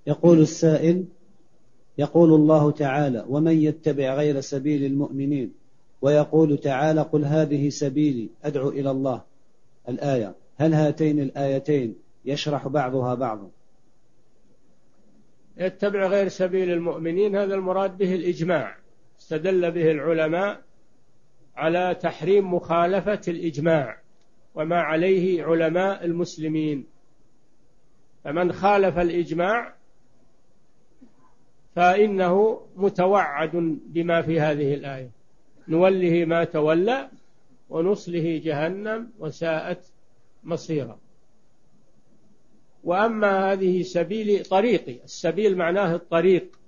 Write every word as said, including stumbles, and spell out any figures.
يقول السائل: يقول الله تعالى: ومن يتبع غير سبيل المؤمنين، ويقول تعالى: قل هذه سبيلي أدعو إلى الله، الآية، هل هاتين الآيتين يشرح بعضها بعضا؟ يتبع غير سبيل المؤمنين هذا المراد به الإجماع، استدل به العلماء على تحريم مخالفة الإجماع وما عليه علماء المسلمين، فمن خالف الإجماع فإنه متوعد بما في هذه الآية، نوله ما تولى ونصله جهنم وساءت مصيرا. وأما هذه سبيلي طريقي، السبيل معناه الطريق،